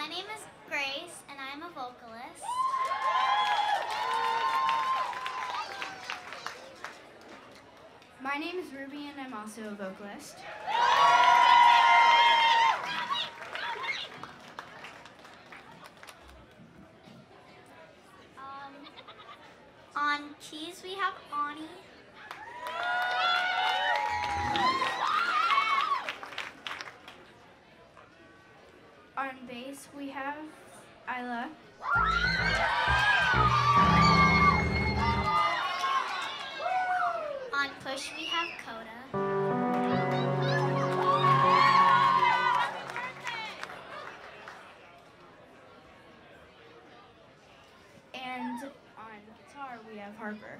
My name is Grace, and I'm a vocalist. My name is Ruby, and I'm also a vocalist. On keys, we have Ani. On bass, we have Isla. On push, we have Coda. And on guitar, we have Harper.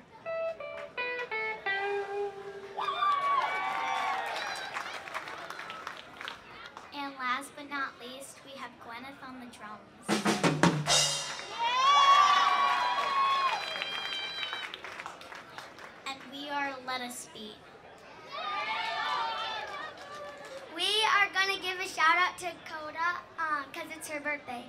And last but not least, we have Gwyneth on the drums. And we are Let Us Be. We are going to give a shout out to Coda because it's her birthday.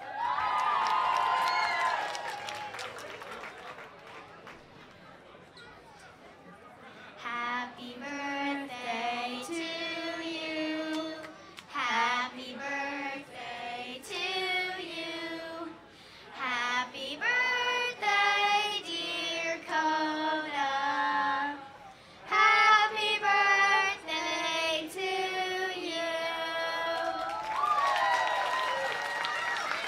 Happy birthday to you. Happy birthday to you. Happy birthday, dear Coda. Happy birthday to you.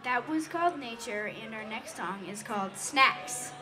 That was called Nature, and our next song is called Snacks.